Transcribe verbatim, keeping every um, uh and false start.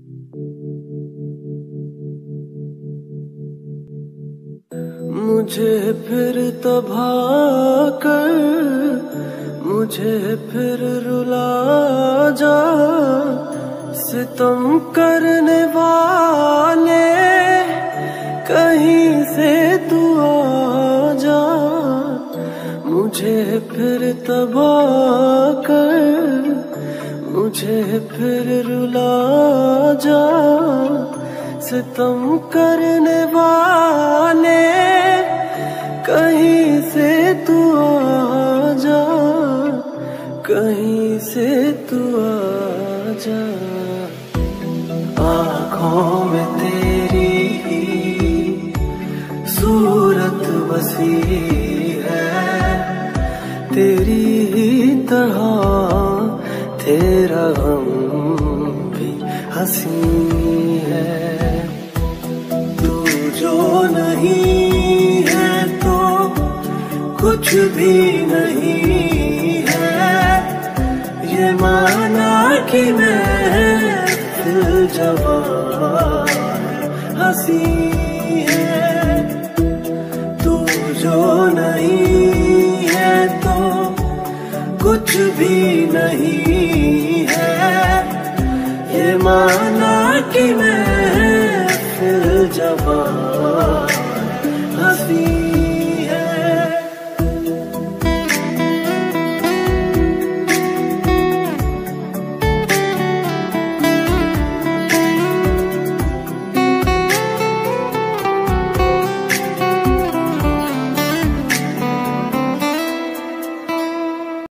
मुझे फिर तबाह कर, मुझे फिर रुला जा, सितम करने वाले कहीं से तू आ जा। मुझे फिर तबाह कर, मुझे फिर रुला जा, सितम करने वाले कहीं से तू आ जा, कहीं से तू आ जा। आँखों में तेरी ही सूरत बसी है, तेरी ही तरह तेरा गम भी हंसी है। तू जो नहीं है तो कुछ भी नहीं है, ये माना कि मैं दिल जवान हंसी है। तू जो नहीं है तो कुछ भी नहीं है, ये माना कि मैं